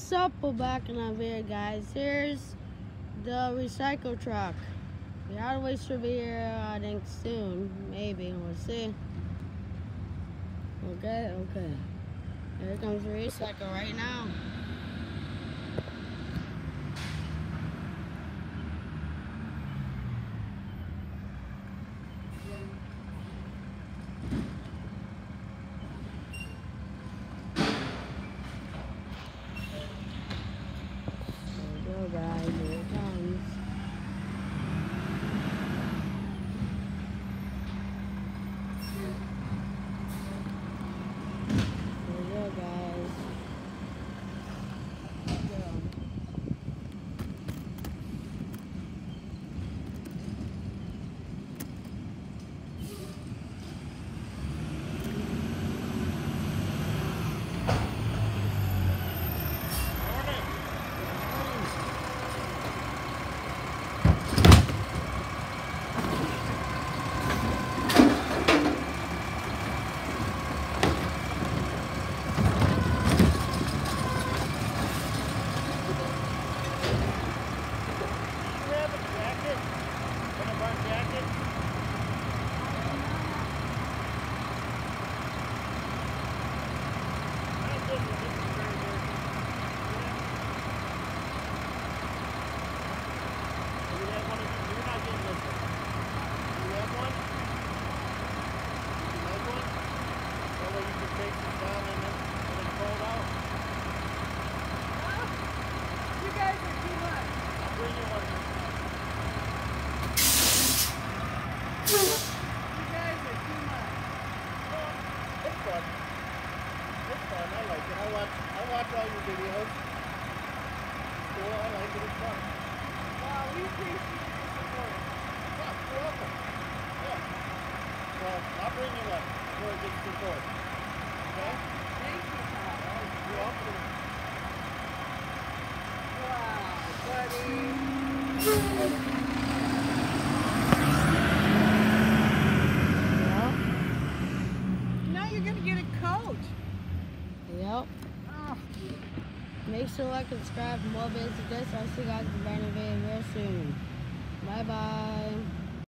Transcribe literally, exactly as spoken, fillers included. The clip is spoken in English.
What's up? We're back in our video, guys. Here's the recycle truck. The auto waste should be here, I think, soon. Maybe. We'll see. Okay, okay. Here comes the recycle right now. Guys, here it comes. Here we go, guys. Let's go. I like it. I watch, I watch all your videos. Cool, I like it. It's fun. Wow, we appreciate your support. Yeah, you're welcome. Yeah. Well, I'll bring you one. Really good support. Okay? Thank you, Todd. You're welcome. Wow, buddy. Now you're going to get a coat. Yep. Oh. Make sure to like and subscribe for more videos like this. I'll see you guys in the brand new video real soon. Bye bye.